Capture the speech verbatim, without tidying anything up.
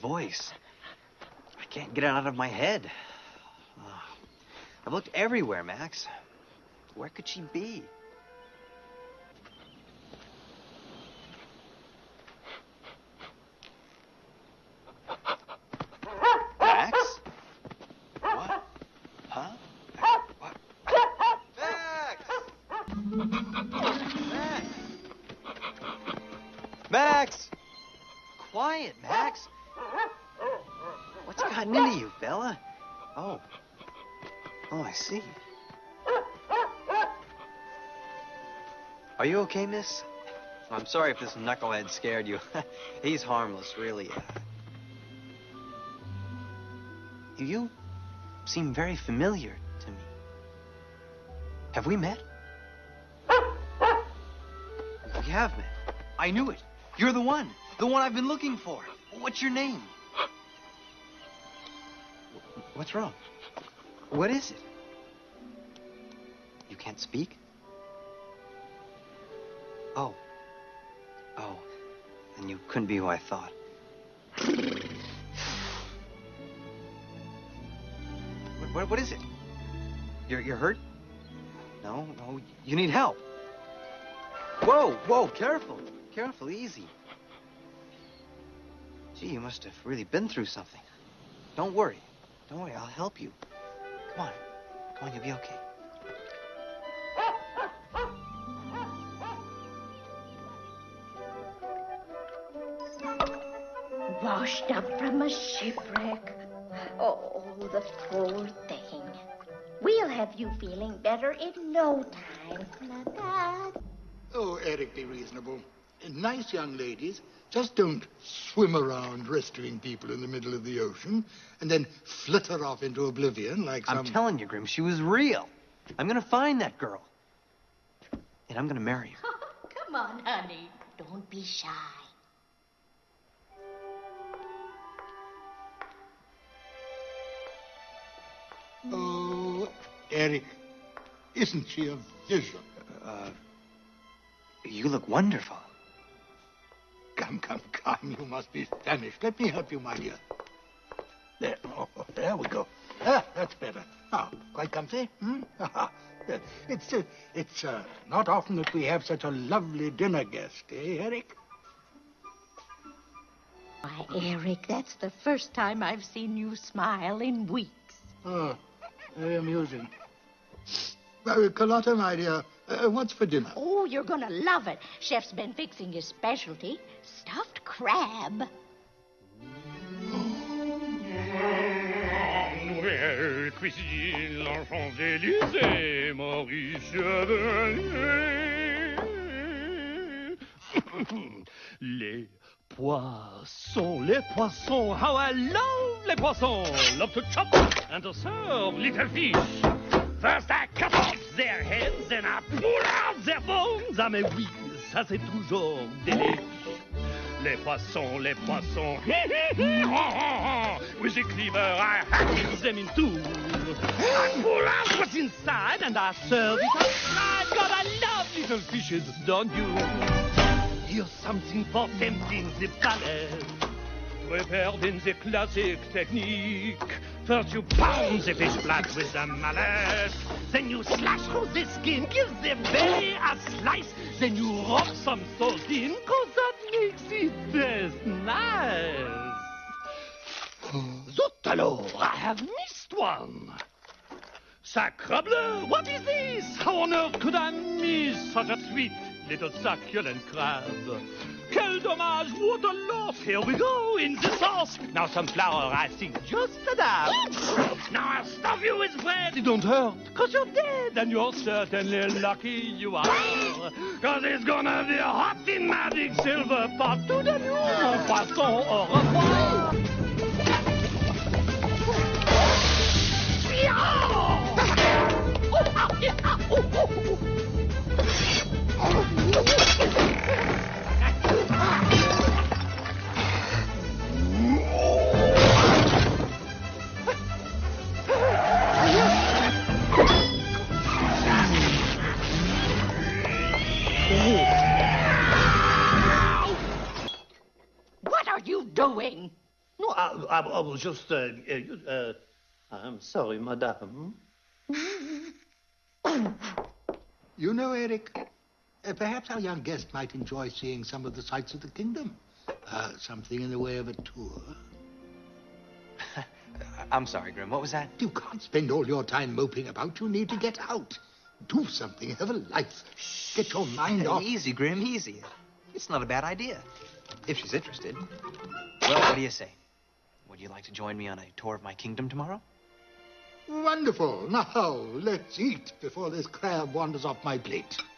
voice. I can't get it out of my head. Uh, I've looked everywhere, Max. Where could she be? Max? What? Huh? What? Max! Max! Max! Quiet, Max. What's gotten into you, Bella? Oh. Oh, I see. Are you okay, miss? I'm sorry if this knucklehead scared you. He's harmless, really. You seem very familiar to me. Have we met? We have met. I knew it. You're the one. The one I've been looking for. What's your name? What's wrong? What is it? You can't speak? Oh. Oh. Then you couldn't be who I thought. What, what, what is it? You're, you're hurt? No, no. You need help. Whoa, whoa, careful. Careful, easy. Gee, you must have really been through something. Don't worry. Don't worry, I'll help you. Come on. Come on, you'll be okay. Washed up from a shipwreck. Oh, the poor thing. We'll have you feeling better in no time. Not that. Oh, Eric, be reasonable. Nice young ladies just don't swim around rescuing people in the middle of the ocean and then flitter off into oblivion like some... I'm telling you, Grim, she was real. I'm gonna find that girl. And I'm gonna marry her. Come on, honey. Don't be shy. Oh, Eric, isn't she a vision? Uh, you look wonderful. Come, come, come, you must be famished. Let me help you, my dear. There, oh, there we go. Ah, that's better. Now, quite comfy, hmm? it's, uh, it's uh, not often that we have such a lovely dinner guest, eh, Eric? Why, Eric, that's the first time I've seen you smile in weeks. Oh, very amusing. Uh, Carlotta, my dear, uh, what's for dinner? Oh, you're gonna love it. Chef's been fixing his specialty, stuffed crab. Nouvelle cuisine, l'enfant Élysée, Maurice Chevalier. Les poissons, les poissons, how I love les poissons. Love to chop and to serve little fish. First I cut off their heads and I pull out their bones. Ah mais oui, ça c'est toujours délice. Les poissons, les poissons. With the cleaver I hack them in two. I pull out what's inside and I serve it outside. God, I love little fishes, don't you? Here's something for tempting the palate. Prepared in the classic technique. First you pound the fish flat with the mallet. Then you slash through the skin, give the belly a slice. Then you rub some salt in, cause that makes it taste nice. Zut alors, I have missed one. Sacre bleu, what is this? How on earth could I miss such a sweet little succulent crab? Quel dommage, what a loss. Here we go, in the sauce. Now some flour, I think, just a dab. Now I'll stuff you with bread. It don't hurt, cause you're dead. And you're certainly lucky you are. Cause it's gonna be a hot in magic silver pot. To the new, mon poisson, au revoir. What are you doing? No, I, I, I was just... Uh, uh, uh, I'm sorry, madame. You know, Eric, uh, perhaps our young guest might enjoy seeing some of the sights of the kingdom. Uh, something in the way of a tour. I'm sorry, Grim. What was that? You can't spend all your time moping about. You need to get out. Do something. Have a life. Get your mind off. Easy, Grim, easy. It's not a bad idea. If she's interested. Well, what do you say? Would you like to join me on a tour of my kingdom tomorrow? Wonderful. Now, let's eat before this crab wanders off my plate.